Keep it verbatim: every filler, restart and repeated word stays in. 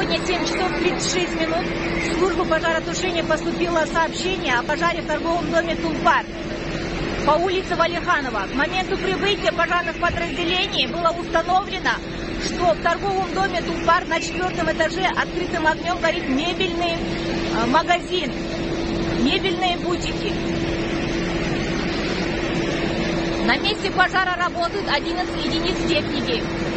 Сегодня семь часов тридцать шесть минут в службу пожаротушения поступило сообщение о пожаре в торговом доме «Тулпар» по улице Валиханова. К моменту прибытия пожарных подразделений было установлено, что в торговом доме «Тулпар» на четвертом этаже открытым огнем горит мебельный э, магазин, мебельные бутики. На месте пожара работают одиннадцать единиц техники.